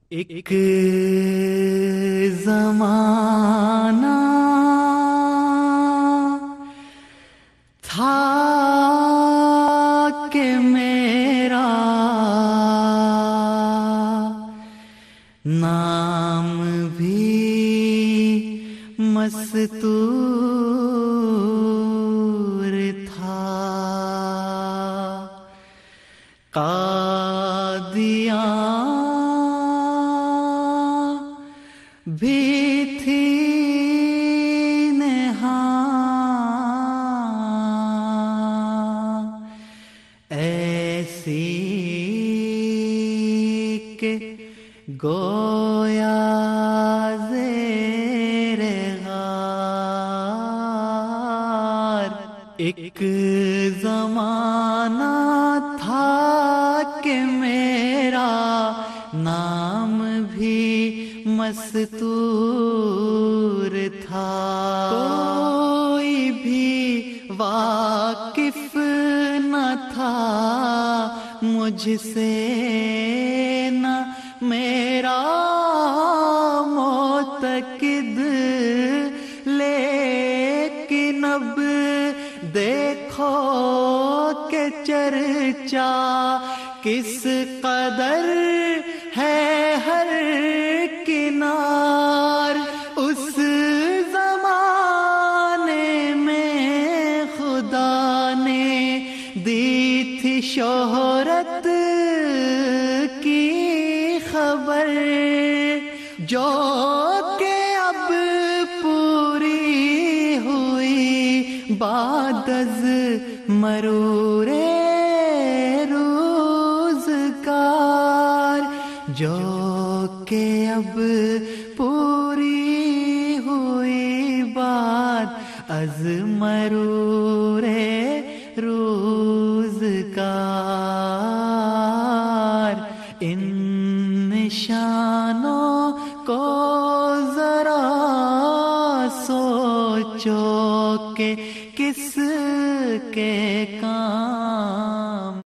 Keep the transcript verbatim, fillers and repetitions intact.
ایک زمانہ تھا کہ میرا نام بھی مستور تھا، قادیاں بھی تھی نہاں ایسی کہ گویا زیر غار۔ ایک زمانہ تھا کہ میرا نام بھی مستور تھا، کوئی بھی واقف نہ تھا مجھ سے نہ میرا معتقد، لیکن اب دیکھو کہ چرچا کس قدر ہے ہر کنار۔ اس زمانے میں خدا نے دی تھی شہرت کی خبر، جو کہ اب پوری ہوئی بعد از مرور روزگار، جو کہ اب پوری ہوئی بعد از مرور روزگار۔ ان نشانوں کو ذرا سوچو کہ کس کے کام